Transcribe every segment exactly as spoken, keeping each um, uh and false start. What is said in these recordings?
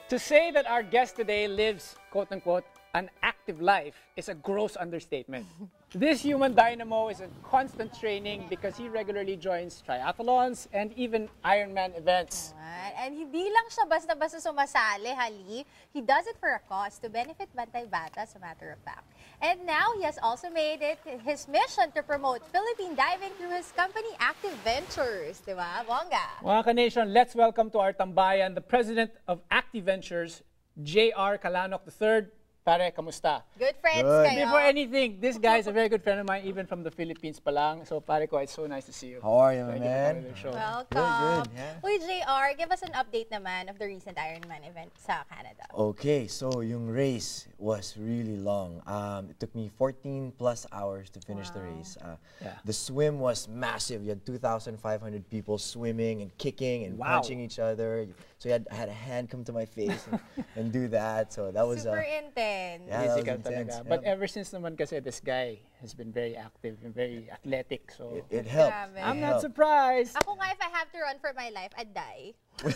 To say that our guest today lives, quote-unquote, an active life is a gross understatement. This human dynamo is in constant training because he regularly joins triathlons and even Ironman events. Alright. And hindi lang siya basta-basta sumasali, hali. He does it for a cause to benefit Bantay Bata, as a matter of fact. And now he has also made it his mission to promote Philippine diving through his company, Active Ventures. Diba, Bongga? Mga ka-nation, let's welcome to our tambayan the president of Active Ventures, J R Calanok the third. Pare, kamusta? Good friends Good. kayo. Before anything, this guy is a very good friend of mine, even from the Philippines pa lang. So, pare ko, it's so nice to see you. How are you, Thank my you for man? coming to the show. Welcome. Good, good, yeah. Uy, J R, give us an update naman of the recent Ironman event sa Canada. Okay, so yung race was really long. Um, it took me fourteen plus hours to finish the race. Uh, Yeah. The swim was massive. You had two thousand five hundred people swimming and kicking and Wow. punching each other. So you had, I had a hand come to my face and, and do that. So that was Super uh, intense. yeah, that was Physical intense. talaga. But Yeah. ever since naman kasi this guy has been very active and very athletic. So, It, it helped. Grabe. It I'm not helped. surprised. Ako nga, if I have to run for my life, I'd die.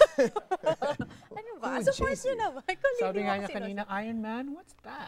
Ano ba? Who would Support chase nyo you? naman. Kung Sabi hindi nga mo niya ako kanina, sinusok. Iron Man, what's that?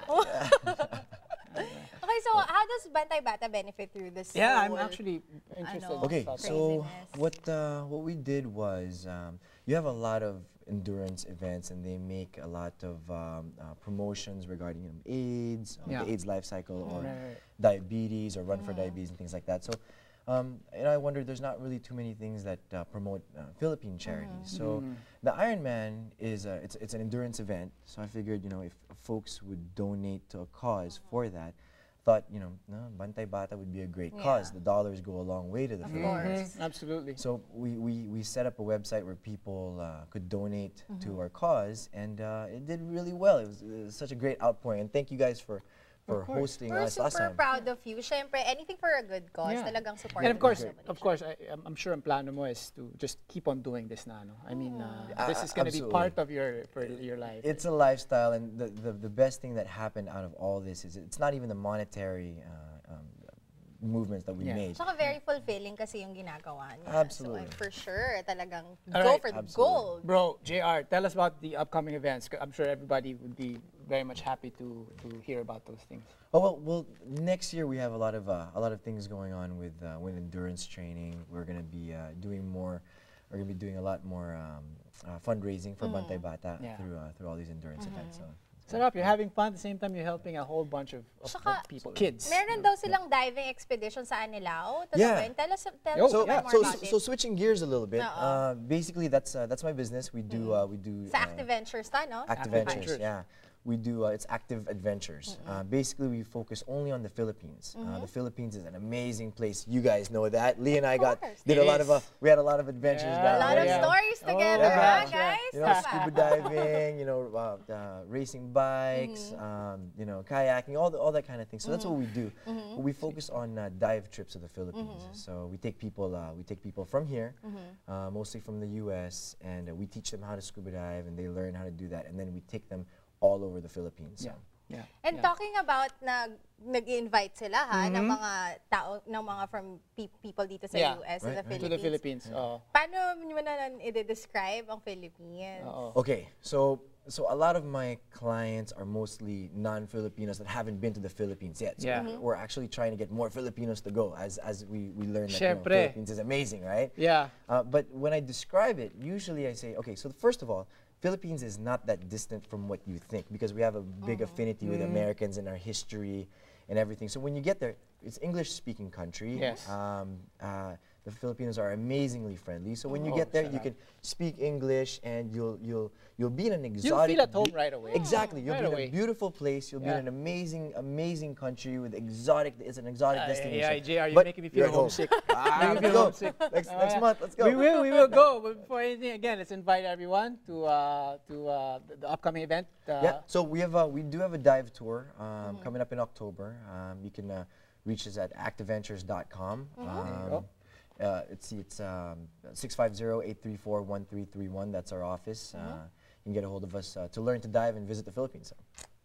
Okay, so how does Bantay Bata benefit through this? Yeah, I'm whole- actually interested. Ano? in Okay, this topic. so Craziness. what uh, what we did was um, you have a lot of endurance events, and they make a lot of um, uh, promotions regarding you know, AIDS, uh, Yeah. the AIDS life cycle, or Right, right. diabetes, or Run for Diabetes, and things like that. So, um, and I wonder, there's not really too many things that uh, promote uh, Philippine charities. So, the Ironman is a, it's it's an endurance event. So I figured, you know, if folks would donate to a cause for that. Thought, you know, no, Bantay Bata would be a great cause. Yeah. The dollars go a long way to the Of Philippines. course. Absolutely. So we, we, we set up a website where people uh, could donate Mm-hmm. to our cause, and uh, it did really well. It was, it was such a great outpouring, and thank you guys for, for course. hosting We're us last super time. proud of you. Siyempre, anything for a good cause, Yeah. talagang support. And of course, mo. of course, I, I'm I'm sure ang plano mo is to just keep on doing this na, no? I mean, uh, Uh, this is going to be absolutely. part of your for your life. It's a lifestyle, and the, the, the best thing that happened out of all this is it's not even the monetary uh, um, movements that we Yeah. made. Tsaka very fulfilling kasi yung ginagawa niya. Absolutely. So, for sure, talagang All go right. for the Absolutely. gold. Bro, J R, tell us about the upcoming events. 'Cause I'm sure everybody would be very much happy to to hear about those things. Oh well, well, next year we have a lot of uh, a lot of things going on with uh, with endurance training. We're gonna be uh, doing more. We're gonna be doing a lot more um, uh, fundraising for Bantay Bata Yeah. through uh, through all these endurance events. So. Sarap, you're having fun at the same time you're helping a whole bunch of, of, Tsaka, of people, kids. Meron daw silang diving expedition sa Anilao. To Yeah. the point. Tell us, tell Yo, us So, a bit yeah. more so, about so it. switching gears a little bit. Oo. Uh, basically, that's uh, that's my business. We do uh, we do Sa uh, Active Ventures ta, no? Active Active Ventures. Ventures. Yeah, we do. Uh, it's Active Adventures. Uh, basically, we focus only on the Philippines. Uh, the Philippines is an amazing place. You guys know that. Lee and I got course. did It a lot of uh, is. we had a lot of adventures Yeah. down A lot of there. Yeah. stories Oh, together, yeah. ha, Yeah. guys? You know, Tama. scuba diving, you know, uh, uh, racing bikes, um, you know, kayaking, all the, all that kind of thing. So that's what we do. We focus on uh, dive trips to the Philippines. So we take people, uh, we take people from here, uh, mostly from the U S, and uh, we teach them how to scuba dive, and they learn how to do that, and then we take them all over the Philippines. So. Yeah. Yeah. And yeah. talking about na nag-invite sila ha ng mga tao ng mga from pe- people dito sa Yeah. U S Right, and the right. To the Philippines. Philippines. Oo. Paano mo na i-describe ang Philippines? Oo. Okay, so so a lot of my clients are mostly non-Filipinos that haven't been to the Philippines yet. So Yeah. we're- we're actually trying to get more Filipinos to go as as we we learn that you know, Syempre. Philippines is amazing, right? Yeah. Uh, but when I describe it, usually I say, okay, so first of all, Philippines is not that distant from what you think because we have a big affinity with Americans and our history and everything. So when you get there, it's English-speaking country. Yes. Um, uh, the Filipinos are amazingly friendly. So when you Oh, get there, you sarap. can speak English and you'll you'll you'll be in an You'll exotic. feel at home beau- right away. Exactly. You'll Right be in away. a beautiful place. You'll be Yeah. in an amazing amazing country with exotic. It's an exotic Uh, destination. yeah, J R, you're But making me you're feel at home. homesick. Ah, Making me let's feel go. homesick. Next Oh, next yeah. month, let's go. We will, we will go. But before anything, again, let's invite everyone to uh, to uh, the, the upcoming event. Uh, Yeah, so we have a, we do have a dive tour um, coming up in October. Um, you can uh, reach us at active ventures dot com. go. Um, uh, it's it's um, six five zero, eight three four, one three three one. That's our office. Uh, you can get a hold of us uh, to learn to dive and visit the Philippines. So.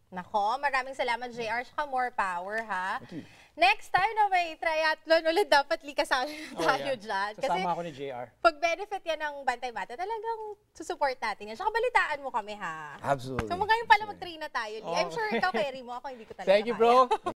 Nako, maraming salamat J R, saka more power ha. Next time na may triathlon ulit, dapat likasama Oh, tayo yeah. dyan. Kasi Sasama ako ni J R. pag benefit yan ng Bantay Bata, talagang susupport natin yan. Saka balitaan mo kami ha. Absolutely. So ngayon pala mag-train na tayo, Lee. I'm Oh. sure ikaw carry mo, ako hindi ko talaga Thank you, kaya. bro.